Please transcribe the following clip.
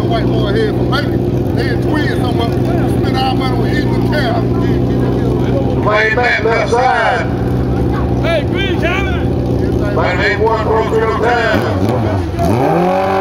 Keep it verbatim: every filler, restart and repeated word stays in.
some white boy here from Macon. They in twins somewhere. We spend our money with eating the town. Playing that left side. Hey, Green County! Might make one broke real time.